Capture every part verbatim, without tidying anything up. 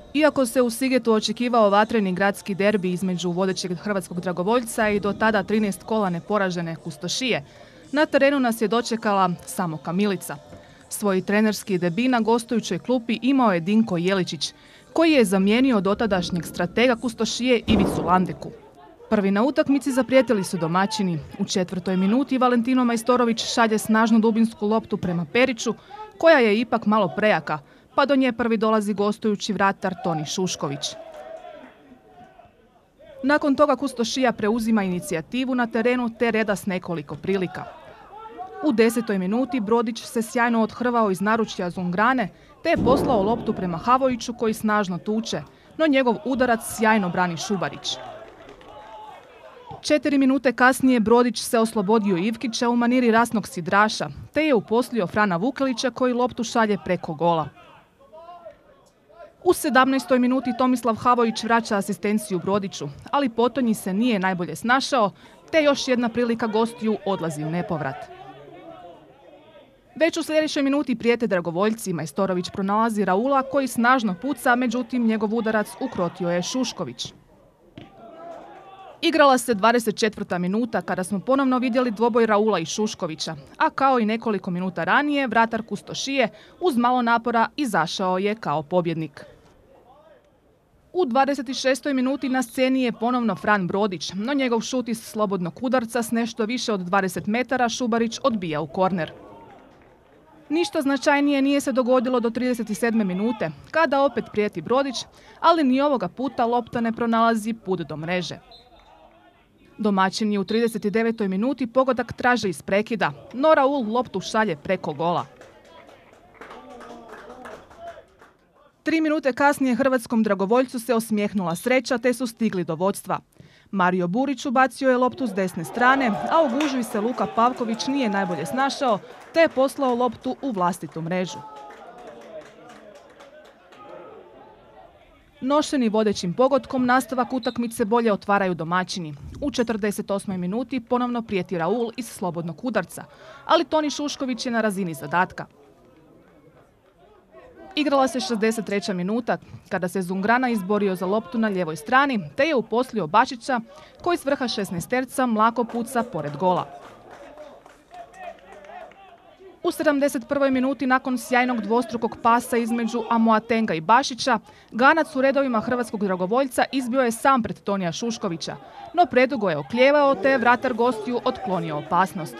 Iako se u Sigetu očekivao vatreni gradski derbi između vodećeg hrvatskog dragovoljca i do tada trinaest kola neporažene Kustošije, na terenu nas je dočekala samo kamilica. Svoj trenerski debi na gostujućoj klupi imao je Dinko Jeličić, koji je zamijenio dotadašnjeg stratega Kustošije Ivicu Landeku. Prvi na utakmici zaprijetili su domaćini. U četvrtoj minuti Valentino Majstorović šalje snažnu dubinsku loptu prema Periću, koja je ipak malo prejaka, pa do nje prvi dolazi gostujući vratar Toni Šušković. Nakon toga Kustošija preuzima inicijativu na terenu te reda s nekoliko prilika. U desetoj minuti Brodić se sjajno othrvao iz naručja Zungrane te je poslao loptu prema Havojiću koji snažno tuče, no njegov udarac sjajno brani Šubarić. Četiri minute kasnije Brodić se oslobodio Ivkića u maniri rasnog sidraša, te je uposlio Frana Vukelića koji loptu šalje preko gola. U sedamnaestoj minuti Tomislav Havojić vraća asistenciju Brodiću, ali potonji se nije najbolje snašao, te još jedna prilika gostiju odlazi u nepovrat. Već u sljedećoj minuti prijete dragovoljci, Majstorović pronalazi Raula koji snažno puca, međutim njegov udarac ukrotio je Šušković. Igrala se dvadeset četvrta minuta kada smo ponovno vidjeli dvoboj Raula i Šuškovića, a kao i nekoliko minuta ranije, vratar Kustošije uz malo napora izašao je kao pobjednik. U dvadeset šestoj minuti na sceni je ponovno Fran Brodić, no njegov šut iz slobodnog udarca s nešto više od dvadeset metara Šubarić odbija u korner. Ništa značajnije nije se dogodilo do trideset sedme minute, kada opet prijeti Brodić, ali ni ovoga puta lopta ne pronalazi put do mreže. Domaćini u trideset devetoj minuti pogodak traže iz prekida, no Raul loptu šalje preko gola. Tri minute kasnije hrvatskom dragovoljcu se osmijehnula sreća te su stigli do vodstva. Mario Burić ubacio je loptu s desne strane, a u gužvi se Luka Pavković nije najbolje snašao te je poslao loptu u vlastitu mrežu. Nošeni vodećim pogodkom nastavak utakmice bolje otvaraju domaćini. U četrdeset osmoj minuti ponovno prijeti Raul iz slobodnog udarca, ali Toni Šušković je na razini zadatka. Igrala se šezdeset treća minuta kada se Zungrana izborio za loptu na lijevoj strani te je uposlio Bačića koji s vrha šesnaesterca mlako puca pored gola. U sedamdeset prvoj minuti nakon sjajnog dvostrukog pasa između Amoatenga i Bašića, Ganac u redovima hrvatskog dragovoljca izbio je sam pred Tonija Šuškovića, no predugo je oklijevao te je vratar gostiju otklonio opasnost.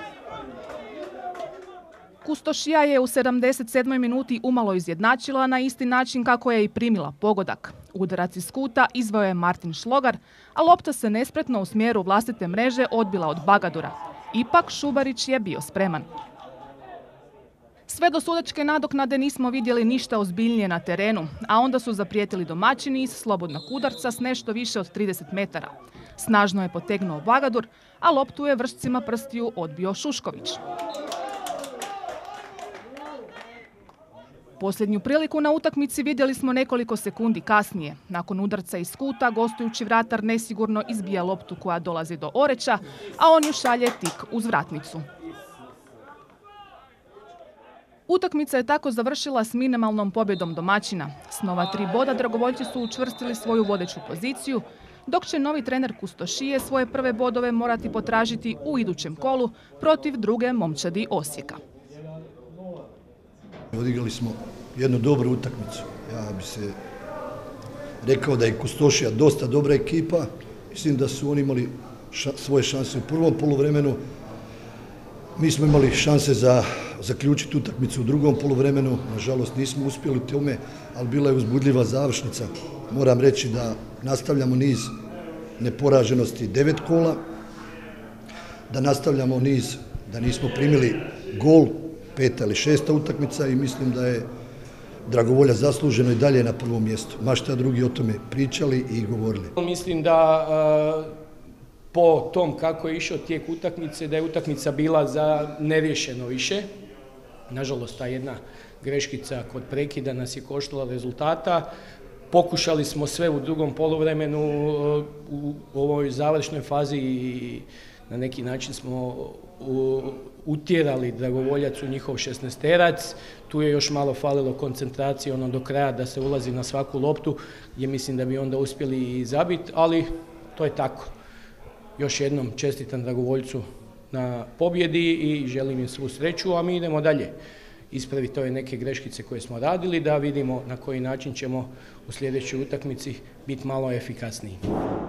Kustošija je u sedamdeset sedmoj minuti umalo izjednačila na isti način kako je i primila pogodak. Udarac iz kuta izveo je Martin Šlogar, a lopta se nespretno u smjeru vlastite mreže odbila od Bagadura. Ipak Šubarić je bio spreman. Sve do sudačke nadoknade nismo vidjeli ništa ozbiljnije na terenu, a onda su zaprijetili domaćini iz slobodnog udarca s nešto više od trideset metara. Snažno je potegnuo Bagadur, a loptu je vršcima prstiju odbio Šušković. Posljednju priliku na utakmici vidjeli smo nekoliko sekundi kasnije. Nakon udarca iz kuta, gostujući vratar nesigurno izbija loptu koja dolazi do Oreća, a on ju šalje tik uz vratnicu. Utakmica je tako završila s minimalnom pobjedom domaćina. S nova tri boda dragovoljci su učvrstili svoju vodeću poziciju, dok će novi trener Kustošije svoje prve bodove morati potražiti u idućem kolu protiv druge momčadi Osijeka. Odigrali smo jednu dobru utakmicu. Ja bi se rekao da je Kustošija dosta dobra ekipa. Mislim da su oni imali ša, svoje šanse u prvom poluvremenu. Mi smo imali šanse za zaključiti utakmicu u drugom poluvremenu. Nažalost nismo uspjeli u tome, ali bila je uzbudljiva završnica. Moram reći da nastavljamo niz neporaženosti devet kola, da nastavljamo niz da nismo primili gol, peta ili šesta utakmica i mislim da je Dragovoljac zasluženo i dalje na prvom mjestu. Ma šta drugi o tome pričali i govorili. Mislim da po tom kako je išao tijek utakmice, da je utakmica bila za neriješeno više. Nažalost, ta jedna greškica kod prekida nas je koštala rezultata. Pokušali smo sve u drugom poluvremenu u ovoj završnoj fazi i na neki način smo utjerali Dragovoljac u njihov šesnaesterac. Tu je još malo falilo koncentracije ono do kraja da se ulazi na svaku loptu, gdje mislim da bi onda uspjeli i zabiti, ali to je tako. Još jednom čestitam Dragovoljcu na pobjedi i želim im svu sreću, a mi idemo dalje. Ispraviti ove neke greškice koje smo radili, da vidimo na koji način ćemo u sljedećoj utakmici biti malo efikasniji.